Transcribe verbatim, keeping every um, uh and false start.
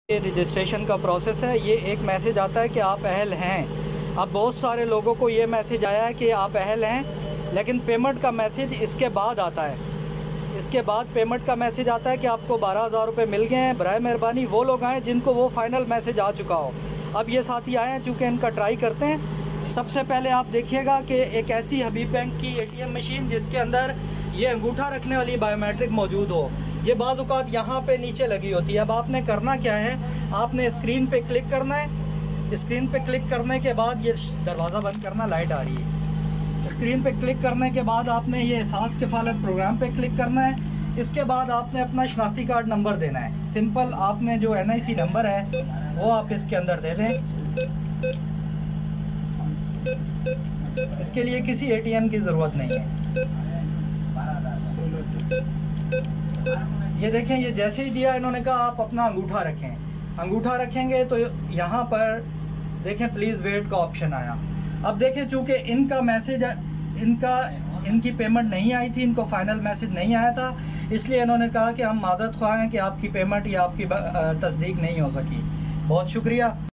ये रजिस्ट्रेशन का प्रोसेस है। ये एक मैसेज आता है कि आप अहल हैं। अब बहुत सारे लोगों को ये मैसेज आया है कि आप अहल हैं, लेकिन पेमेंट का मैसेज इसके बाद आता है। इसके बाद पेमेंट का मैसेज आता है कि आपको बारह हज़ार रुपये मिल गए हैं। बराए मेहरबानी वो लोग आएँ जिनको वो फाइनल मैसेज आ चुका हो। अब ये साथी आए हैं, चूँकि इनका ट्राई करते हैं। सबसे पहले आप देखिएगा कि एक ऐसी हबीब बैंक की एटीएम मशीन जिसके अंदर ये अंगूठा रखने वाली बायोमेट्रिक मौजूद हो। ये बाज़ औक़ात यहाँ पे नीचे लगी होती है। अब आपने करना क्या है, आपने स्क्रीन पे क्लिक करना है। स्क्रीन पे क्लिक करने के बाद ये दरवाज़ा बंद करना, लाइट आ रही है। स्क्रीन पे क्लिक करने के बाद आपने ये एहसास किफ़ालत प्रोग्राम पे क्लिक करना है। इसके बाद आपने अपना शनाख्ती कार्ड नंबर देना है। सिंपल आपने जो एन आई सी नंबर है वो आप इसके अंदर दे दें। इसके लिए किसी ए टी एम की ज़रूरत नहीं है। ये देखें, ये जैसे ही दिया इन्होंने कहा आप अपना अंगूठा रखें। अंगूठा रखेंगे तो यहाँ पर देखें प्लीज़ वेट का ऑप्शन आया। अब देखें, चूँकि इनका मैसेज इनका इनकी पेमेंट नहीं आई थी, इनको फाइनल मैसेज नहीं आया था, इसलिए इन्होंने कहा कि हम माज़रत ख्वाह हैं कि आपकी पेमेंट या आपकी तस्दीक नहीं हो सकी। बहुत शुक्रिया।